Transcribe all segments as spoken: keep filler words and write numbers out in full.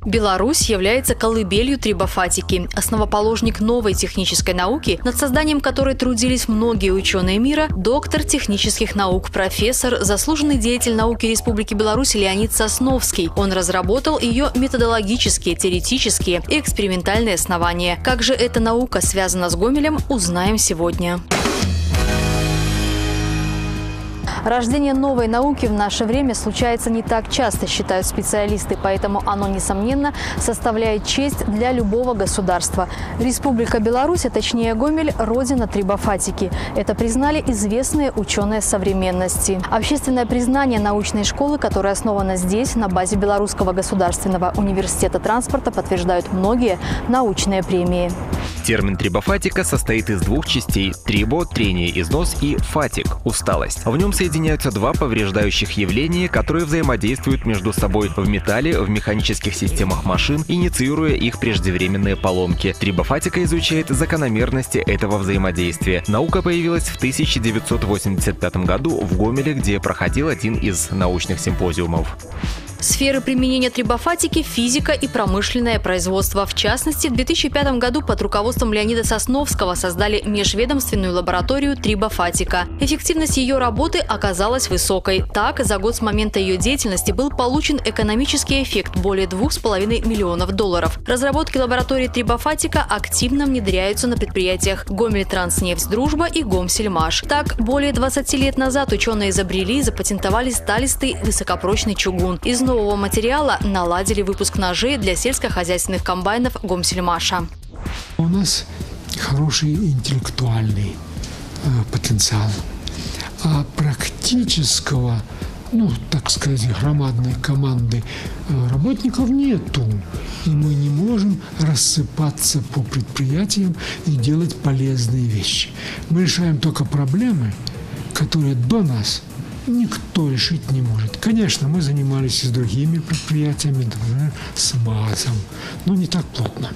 Беларусь является колыбелью трибофатики. Основоположник новой технической науки, над созданием которой трудились многие ученые мира, доктор технических наук, профессор, заслуженный деятель науки Республики Беларусь Леонид Сосновский. Он разработал ее методологические, теоретические и экспериментальные основания. Как же эта наука связана с Гомелем, узнаем сегодня. Рождение новой науки в наше время случается не так часто, считают специалисты, поэтому оно, несомненно, составляет честь для любого государства. Республика Беларусь, а точнее Гомель, родина трибофатики. Это признали известные ученые современности. Общественное признание научной школы, которая основана здесь, на базе Белорусского государственного университета транспорта, подтверждают многие научные премии. Термин трибофатика состоит из двух частей – трибо – трение, износ и фатик – усталость. В нем соединяются два повреждающих явления, которые взаимодействуют между собой в металле, в механических системах машин, инициируя их преждевременные поломки. Трибофатика изучает закономерности этого взаимодействия. Наука появилась в тысяча девятьсот восемьдесят пятом году в Гомеле, где проходил один из научных симпозиумов. Сферы применения трибофатики – физика и промышленное производство. В частности, в две тысячи пятом году под руководством Леонида Сосновского создали межведомственную лабораторию трибофатика. Эффективность ее работы оказалась высокой. Так, за год с момента ее деятельности был получен экономический эффект – более двух с половиной миллионов долларов. Разработки лаборатории трибофатика активно внедряются на предприятиях Гомельтранснефть «Дружба» и Гомсельмаш. Так, более двадцати лет назад ученые изобрели и запатентовали сталистый высокопрочный чугун. Из нового материала наладили выпуск ножей для сельскохозяйственных комбайнов Гомсельмаша. У нас хороший интеллектуальный э, потенциал, а практического, ну, так сказать, громадной команды э, работников нету. И мы не можем рассыпаться по предприятиям и делать полезные вещи. Мы решаем только проблемы, которые до нас никто решить не может. Конечно, мы занимались и с другими предприятиями, например, с МАЗом, но не так плотно.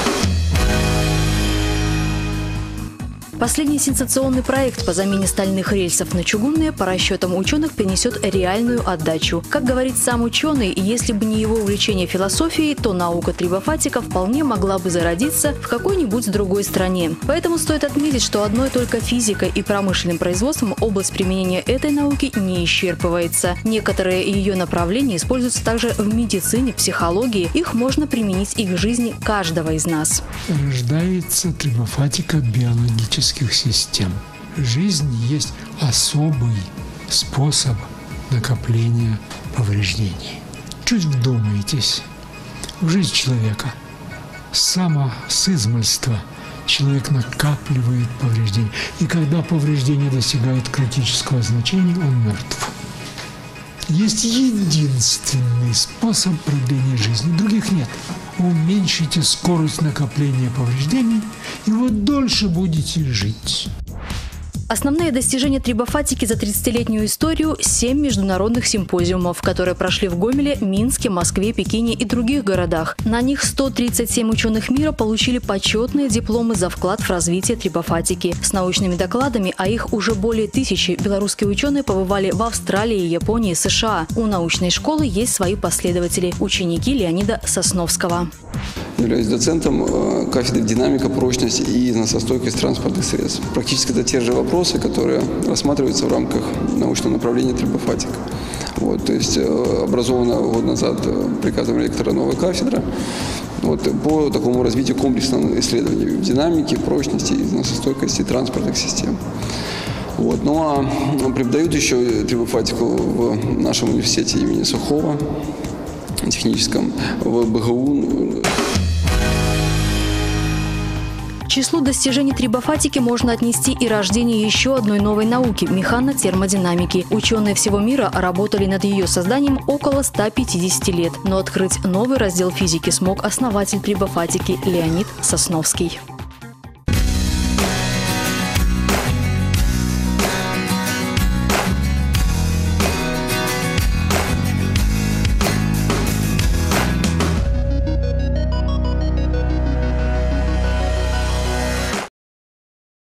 Последний сенсационный проект по замене стальных рельсов на чугунные по расчетам ученых принесет реальную отдачу. Как говорит сам ученый, если бы не его увлечение философией, то наука трибофатика вполне могла бы зародиться в какой-нибудь другой стране. Поэтому стоит отметить, что одной только физикой и промышленным производством область применения этой науки не исчерпывается. Некоторые ее направления используются также в медицине, психологии. Их можно применить и к жизни каждого из нас. Рождается трибофатика биологически систем. Жизнь есть особый способ накопления повреждений. Чуть вдумайтесь в жизнь человека. Само с измальства человек накапливает повреждения. И когда повреждение достигает критического значения, он мертв. Есть единственный способ продления жизни. Других нет. Уменьшите скорость накопления повреждений, и вы дольше будете жить. Основные достижения трибофатики за тридцатилетнюю историю – семь международных симпозиумов, которые прошли в Гомеле, Минске, Москве, Пекине и других городах. На них сто тридцать семь ученых мира получили почетные дипломы за вклад в развитие трибофатики. С научными докладами, а их уже более тысячи, белорусские ученые побывали в Австралии, Японии, США. У научной школы есть свои последователи – ученики Леонида Сосновского. Являюсь доцентом кафедры динамика, прочность и износостойкость транспортных средств. Практически это те же вопросы, которые рассматриваются в рамках научного направления трибофатика. Вот, то есть образована год назад приказом ректора новая кафедра вот, по такому развитию комплексного исследования в динамике, прочности и износостойкости транспортных систем. Вот, ну а преподают еще трибофатику в нашем университете имени Сухого, техническом, в БГУ. К числу достижений трибофатики можно отнести и рождение еще одной новой науки – механотермодинамики. Ученые всего мира работали над ее созданием около ста пятидесяти лет. Но открыть новый раздел физики смог основатель трибофатики Леонид Сосновский.